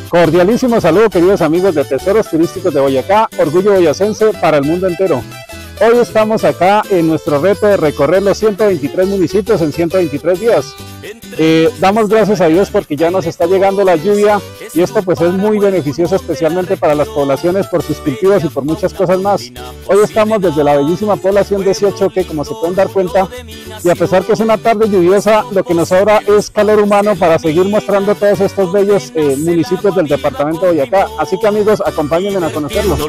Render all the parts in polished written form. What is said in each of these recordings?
Cordialísimo saludo, queridos amigos de Tesoros Turísticos de Boyacá, orgullo boyacense para el mundo entero. Hoy estamos acá en nuestro reto de recorrer los 123 municipios en 123 días. Damos gracias a Dios porque ya nos está llegando la lluvia y esto pues es muy beneficioso, especialmente para las poblaciones por sus cultivos y por muchas cosas más. Hoy estamos desde la bellísima población de Siachoque, como se pueden dar cuenta, y a pesar que es una tarde lluviosa, lo que nos sobra es calor humano para seguir mostrando todos estos bellos municipios del departamento de Boyacá. Así que amigos, acompáñenme a conocerlos.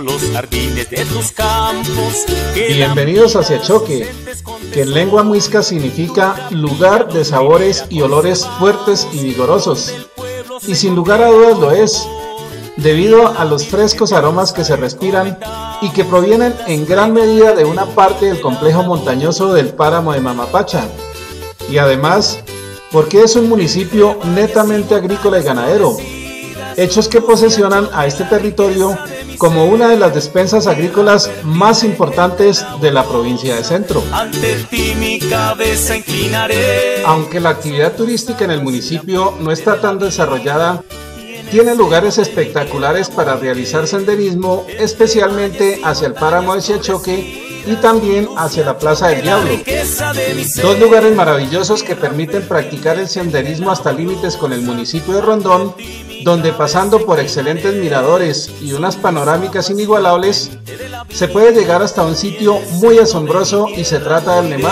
Bienvenidos a Siachoque, que en lengua muisca significa lugar de sabores y olores fuertes y vigorosos. Y sin lugar a dudas lo es, debido a los frescos aromas que se respiran y que provienen en gran medida de una parte del complejo montañoso del páramo de Mamapacha. Y además, porque es un municipio netamente agrícola y ganadero, hechos que posesionan a este territorio como una de las despensas agrícolas más importantes de la provincia de Centro. Ante ti mi cabeza inclinaré. Aunque la actividad turística en el municipio no está tan desarrollada, tiene lugares espectaculares para realizar senderismo, especialmente hacia el páramo de Siachoque y también hacia la Plaza del Diablo. Dos lugares maravillosos que permiten practicar el senderismo hasta límites con el municipio de Rondón, donde pasando por excelentes miradores y unas panorámicas inigualables, se puede llegar hasta un sitio muy asombroso y se trata del Nemal.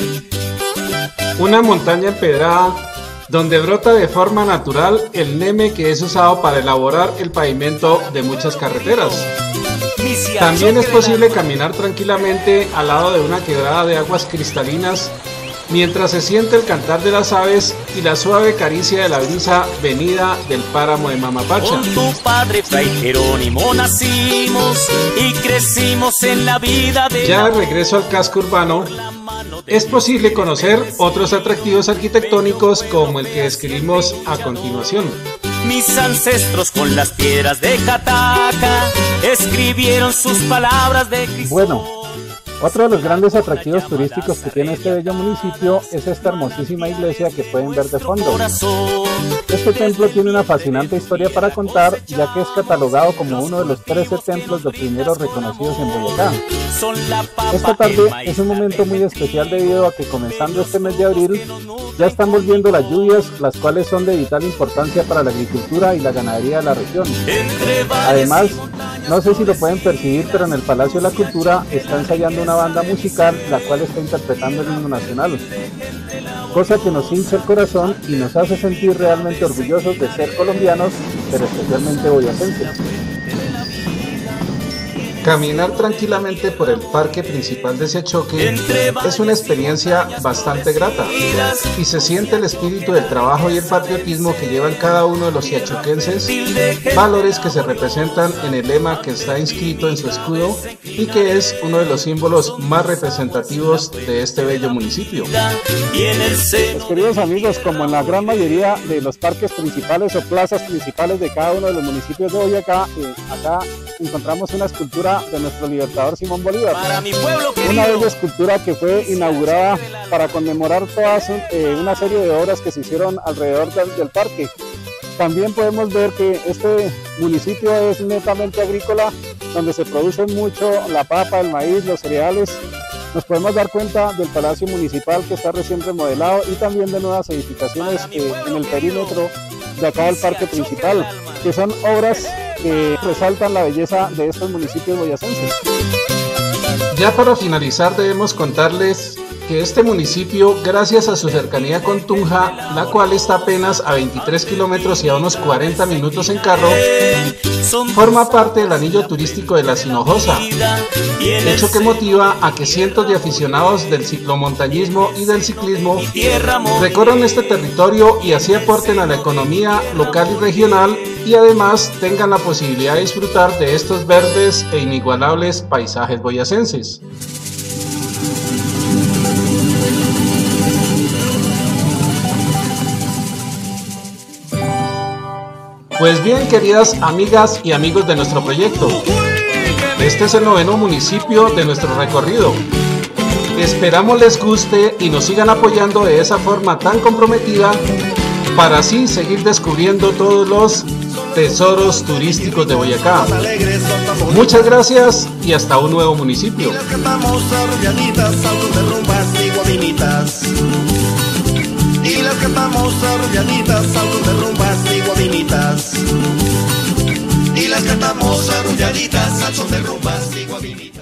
Una montaña empedrada donde brota de forma natural el neme que es usado para elaborar el pavimento de muchas carreteras. También es posible caminar tranquilamente al lado de una quebrada de aguas cristalinas mientras se siente el cantar de las aves y la suave caricia de la brisa venida del páramo de Mamapacha. Con tu padre Fray Jerónimo nacimos y crecimos en la vida de... Ya de regreso al casco urbano, es posible conocer otros atractivos arquitectónicos como el que describimos a continuación. Mis ancestros con las piedras de Jataca escribieron sus palabras de Cristo. Bueno, otro de los grandes atractivos turísticos que tiene este bello municipio es esta hermosísima iglesia que pueden ver de fondo. Este templo tiene una fascinante historia para contar, ya que es catalogado como uno de los 13 templos doctrineros reconocidos en Boyacá. Esta tarde es un momento muy especial debido a que comenzando este mes de abril ya están volviendo las lluvias, las cuales son de vital importancia para la agricultura y la ganadería de la región. Además, no sé si lo pueden percibir, pero en el Palacio de la Cultura está ensayando una banda musical, la cual está interpretando el himno nacional, cosa que nos hincha el corazón y nos hace sentir realmente orgullosos de ser colombianos, pero especialmente boyacenses. Caminar tranquilamente por el parque principal de Siachoque es una experiencia bastante grata y se siente el espíritu del trabajo y el patriotismo que llevan cada uno de los siachoquenses, valores que se representan en el lema que está inscrito en su escudo y que es uno de los símbolos más representativos de este bello municipio. Pues, queridos amigos, como en la gran mayoría de los parques principales o plazas principales de cada uno de los municipios de Boyacá, acá encontramos una escultura de nuestro libertador Simón Bolívar, una bella escultura que fue inaugurada para conmemorar todas una serie de obras que se hicieron alrededor del parque. También podemos ver que este municipio es netamente agrícola, donde se produce mucho la papa, el maíz, los cereales. Nos podemos dar cuenta del Palacio Municipal que está recién remodelado y también de nuevas edificaciones en el perímetro de acá del parque principal, que son obras que resaltan la belleza de estos municipios boyacenses. Ya para finalizar debemos contarles que este municipio, gracias a su cercanía con Tunja, la cual está apenas a 23 kilómetros y a unos 40 minutos en carro, forma parte del anillo turístico de la Hinojosa, hecho que motiva a que cientos de aficionados del ciclomontañismo y del ciclismo recorran este territorio y así aporten a la economía local y regional y además tengan la posibilidad de disfrutar de estos verdes e inigualables paisajes boyacenses. Pues bien, queridas amigas y amigos de nuestro proyecto, este es el 9º municipio de nuestro recorrido. Esperamos les guste y nos sigan apoyando de esa forma tan comprometida para así seguir descubriendo todos los tesoros turísticos de Boyacá. Muchas gracias y hasta un nuevo municipio. Y las cantamos arrulladitas, saltos de rumbas y guabinitas. Y las cantamos arrulladitas, saltos de rumbas y guabinitas. Y las cantamos arrulladitas, saltos de rumbas y guabinitas.